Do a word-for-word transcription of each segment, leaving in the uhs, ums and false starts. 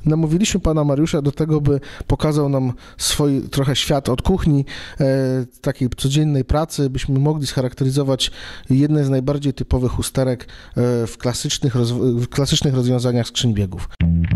Namówiliśmy pana Mariusza do tego, by pokazał nam swój trochę świat od kuchni, e, takiej codziennej pracy, byśmy mogli scharakteryzować jedne z najbardziej typowych usterek e, w klasycznych, rozw- w klasycznych rozwiązaniach skrzyń biegów.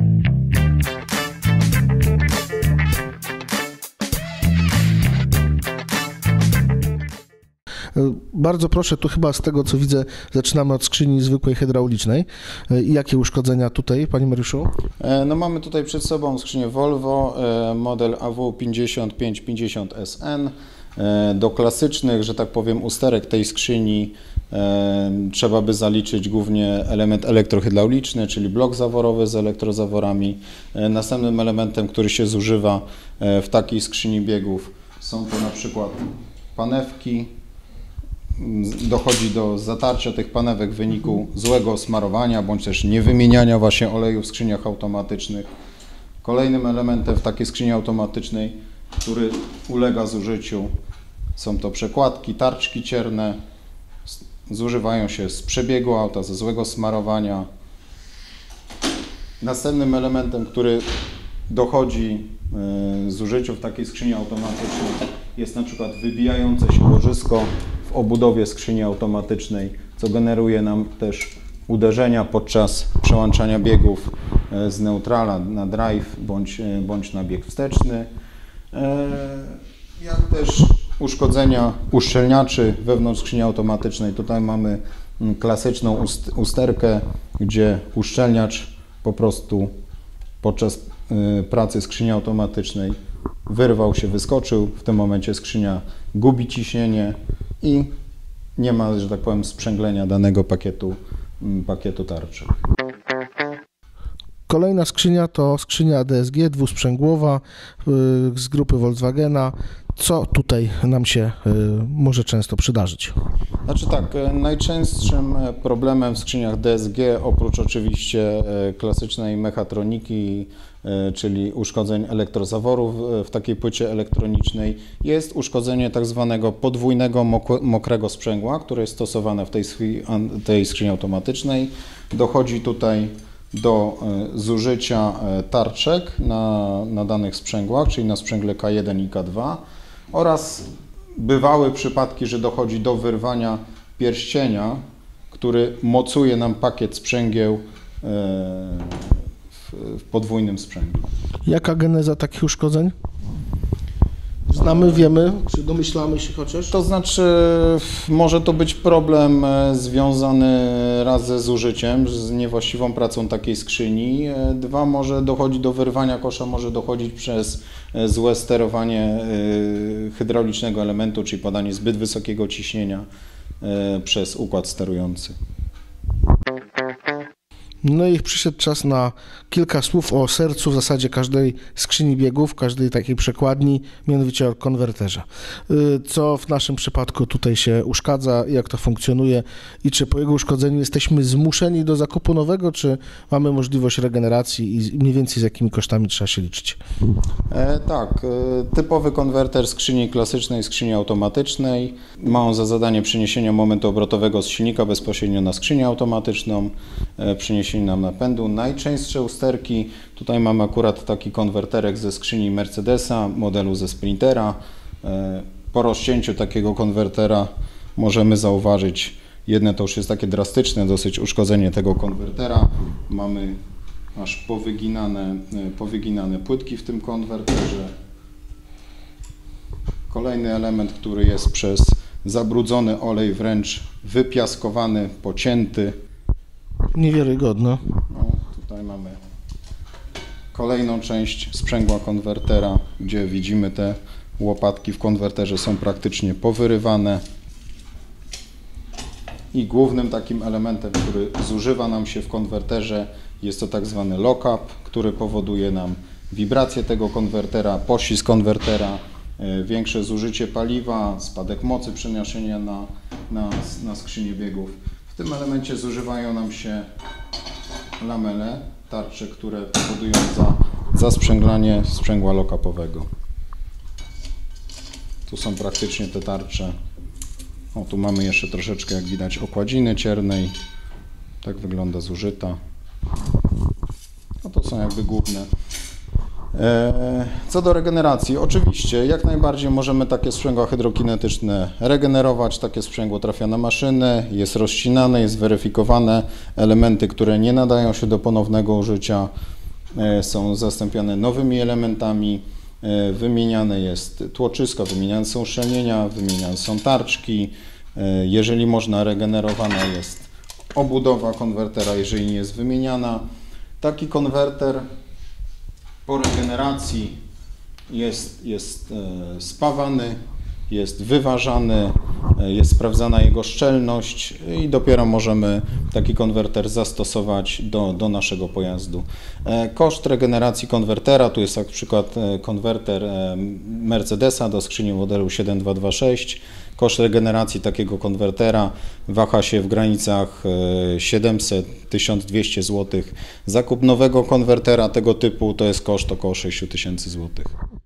Bardzo proszę, tu chyba z tego co widzę zaczynamy od skrzyni zwykłej hydraulicznej. I jakie uszkodzenia tutaj, panie Mariuszu? No mamy tutaj przed sobą skrzynię Volvo, model A W pięćdziesiąt pięć pięćdziesiąt S N. Do klasycznych, że tak powiem, usterek tej skrzyni trzeba by zaliczyć głównie element elektrohydrauliczny, czyli blok zaworowy z elektrozaworami. Następnym elementem, który się zużywa w takiej skrzyni biegów, są to na przykład panewki. Dochodzi do zatarcia tych panewek w wyniku złego smarowania bądź też niewymieniania właśnie oleju w skrzyniach automatycznych. Kolejnym elementem w takiej skrzyni automatycznej, który ulega zużyciu, są to przekładki, tarczki cierne. Zużywają się z przebiegu auta, ze złego smarowania. Następnym elementem, który dochodzi w zużyciu w takiej skrzyni automatycznej, jest na przykład wybijające się łożysko w obudowie skrzyni automatycznej, co generuje nam też uderzenia podczas przełączania biegów z neutrala na drive bądź, bądź na bieg wsteczny. Jak też uszkodzenia uszczelniaczy wewnątrz skrzyni automatycznej. Tutaj mamy klasyczną usterkę, gdzie uszczelniacz po prostu podczas pracy skrzyni automatycznej wyrwał się, wyskoczył. W tym momencie skrzynia gubi ciśnienie i nie ma, że tak powiem, sprzęglenia danego pakietu, pakietu tarczy. Kolejna skrzynia to skrzynia D S G dwusprzęgłowa z grupy Volkswagena. Co tutaj nam się może często przydarzyć? Znaczy tak, najczęstszym problemem w skrzyniach D S G, oprócz oczywiście klasycznej mechatroniki, czyli uszkodzeń elektrozaworów w takiej płycie elektronicznej, jest uszkodzenie tak zwanego podwójnego mokrego sprzęgła, które jest stosowane w tej, tej skrzyni automatycznej. Dochodzi tutaj do zużycia tarczek na, na danych sprzęgłach, czyli na sprzęgle K jeden i K dwa, oraz bywały przypadki, że dochodzi do wyrwania pierścienia, który mocuje nam pakiet sprzęgieł w podwójnym sprzęglu. Jaka geneza takich uszkodzeń? Znamy, wiemy, czy domyślamy się chociaż? To znaczy, może to być problem związany raz ze zużyciem, z niewłaściwą pracą takiej skrzyni. Dwa, może dochodzi do wyrwania kosza, może dochodzić przez złe sterowanie hydraulicznego elementu, czyli podanie zbyt wysokiego ciśnienia przez układ sterujący. No i przyszedł czas na kilka słów o sercu w zasadzie każdej skrzyni biegów, każdej takiej przekładni, mianowicie o konwerterze. Co w naszym przypadku tutaj się uszkadza, jak to funkcjonuje i czy po jego uszkodzeniu jesteśmy zmuszeni do zakupu nowego, czy mamy możliwość regeneracji i mniej więcej z jakimi kosztami trzeba się liczyć? E, tak, e, typowy konwerter skrzyni klasycznej, skrzyni automatycznej ma on za zadanie przeniesienia momentu obrotowego z silnika bezpośrednio na skrzynię automatyczną, e, przeniesienia nam napędu. Najczęstsze usterki, tutaj mamy akurat taki konwerterek ze skrzyni Mercedesa, modelu ze Sprintera. Po rozcięciu takiego konwertera możemy zauważyć, jedne to już jest takie drastyczne dosyć uszkodzenie tego konwertera. Mamy aż powyginane, powyginane płytki w tym konwerterze. Kolejny element, który jest przez zabrudzony olej wręcz wypiaskowany, pocięty. Niewiarygodne. No, tutaj mamy kolejną część sprzęgła konwertera, gdzie widzimy te łopatki w konwerterze są praktycznie powyrywane. I głównym takim elementem, który zużywa nam się w konwerterze, jest to tak zwany lock-up, który powoduje nam wibrację tego konwertera, poślizg konwertera, większe zużycie paliwa, spadek mocy przenoszenia na, na, na skrzynię biegów. W tym elemencie zużywają nam się lamele, tarcze, które powodują za, zasprzęglanie sprzęgła lock-upowego. Tu są praktycznie te tarcze. O, tu mamy jeszcze troszeczkę, jak widać, okładziny ciernej. Tak wygląda zużyta. No to są jakby główne. Co do regeneracji, oczywiście jak najbardziej możemy takie sprzęgła hydrokinetyczne regenerować, takie sprzęgło trafia na maszynę, jest rozcinane, jest weryfikowane, elementy, które nie nadają się do ponownego użycia są zastąpione nowymi elementami, wymieniane jest tłoczysko, wymieniane są uszczelnienia, wymieniane są tarczki, jeżeli można regenerowana jest obudowa konwertera, jeżeli nie jest wymieniana. Taki konwerter po regeneracji jest, jest e, spawany, jest wyważany, e, jest sprawdzana jego szczelność i dopiero możemy taki konwerter zastosować do, do naszego pojazdu. E, koszt regeneracji konwertera, tu jest jak przykład e, konwerter e, Mercedesa do skrzyni modelu siedem dwa dwa sześć. Koszt regeneracji takiego konwertera waha się w granicach siedemset do tysiąc dwieście złotych. Zakup nowego konwertera tego typu to jest koszt około sześć tysięcy złotych.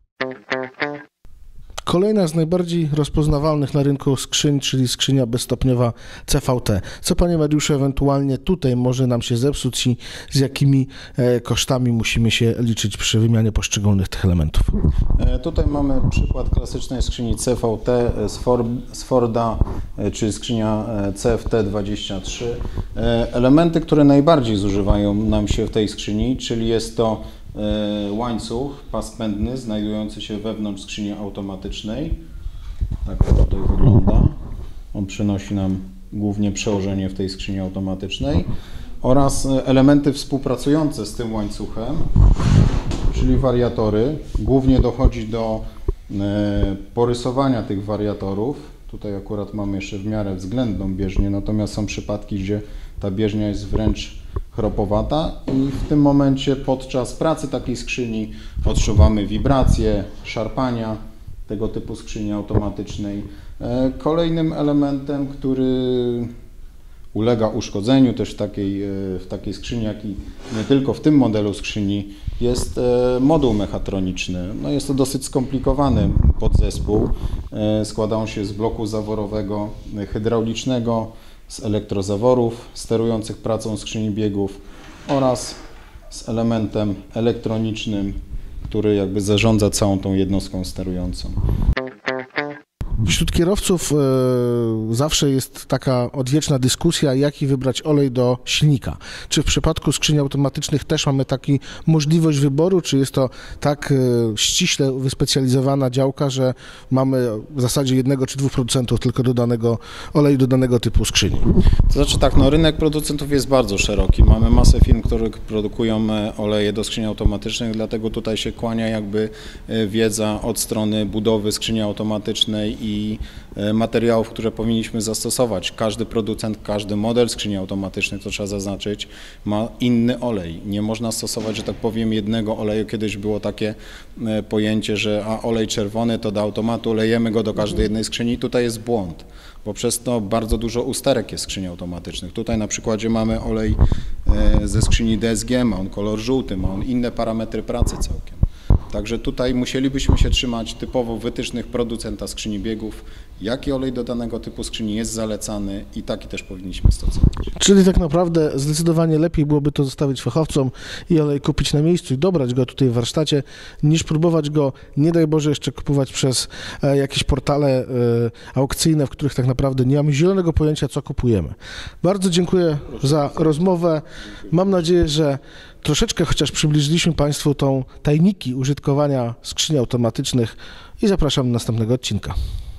Kolejna z najbardziej rozpoznawalnych na rynku skrzyń, czyli skrzynia bezstopniowa C V T. Co, panie Mariuszu, ewentualnie tutaj może nam się zepsuć i z jakimi kosztami musimy się liczyć przy wymianie poszczególnych tych elementów? Tutaj mamy przykład klasycznej skrzyni C V T z, Ford, z Forda, czyli skrzynia C F T dwadzieścia trzy. Elementy, które najbardziej zużywają nam się w tej skrzyni, czyli jest to łańcuch, pas pędny znajdujący się wewnątrz skrzyni automatycznej. Tak to tutaj wygląda. On przynosi nam głównie przełożenie w tej skrzyni automatycznej oraz elementy współpracujące z tym łańcuchem, czyli wariatory. Głównie dochodzi do porysowania tych wariatorów. Tutaj akurat mamy jeszcze w miarę względną bieżnię, natomiast są przypadki, gdzie ta bieżnia jest wręcz chropowata i w tym momencie podczas pracy takiej skrzyni odczuwamy wibracje, szarpania tego typu skrzyni automatycznej. Kolejnym elementem, który ulega uszkodzeniu też w takiej, w takiej skrzyni, jak i nie tylko w tym modelu skrzyni, jest moduł mechatroniczny. No jest to dosyć skomplikowany podzespół. Składa on się z bloku zaworowego hydraulicznego, z elektrozaworów sterujących pracą skrzyni biegów oraz z elementem elektronicznym, który jakby zarządza całą tą jednostką sterującą. Wśród kierowców y, zawsze jest taka odwieczna dyskusja, jaki wybrać olej do silnika. Czy w przypadku skrzyni automatycznych też mamy taką możliwość wyboru, czy jest to tak y, ściśle wyspecjalizowana działka, że mamy w zasadzie jednego czy dwóch producentów tylko do danego oleju, do danego typu skrzyni? To znaczy tak, no rynek producentów jest bardzo szeroki. Mamy masę firm, które produkują oleje do skrzyni automatycznych, dlatego tutaj się kłania jakby wiedza od strony budowy skrzyni automatycznej i i materiałów, które powinniśmy zastosować. Każdy producent, każdy model skrzyni automatycznych, to trzeba zaznaczyć, ma inny olej. Nie można stosować, że tak powiem, jednego oleju. Kiedyś było takie pojęcie, że a olej czerwony to do automatu, lejemy go do każdej jednej skrzyni. Tutaj jest błąd, bo przez to bardzo dużo usterek jest skrzyni automatycznych. Tutaj na przykładzie mamy olej ze skrzyni D S G, ma on kolor żółty, ma on inne parametry pracy całkiem. Także tutaj musielibyśmy się trzymać typowo wytycznych producenta skrzyni biegów, jaki olej do danego typu skrzyni jest zalecany i taki też powinniśmy stosować. Czyli tak naprawdę zdecydowanie lepiej byłoby to zostawić fachowcom i olej kupić na miejscu i dobrać go tutaj w warsztacie, niż próbować go, nie daj Boże, jeszcze kupować przez e, jakieś portale e, aukcyjne, w których tak naprawdę nie mamy zielonego pojęcia, co kupujemy. Bardzo dziękuję Proszę za bardzo. rozmowę. Mam nadzieję, że troszeczkę chociaż przybliżyliśmy Państwu tą tajniki użytkowania skrzyni automatycznych i zapraszam do następnego odcinka.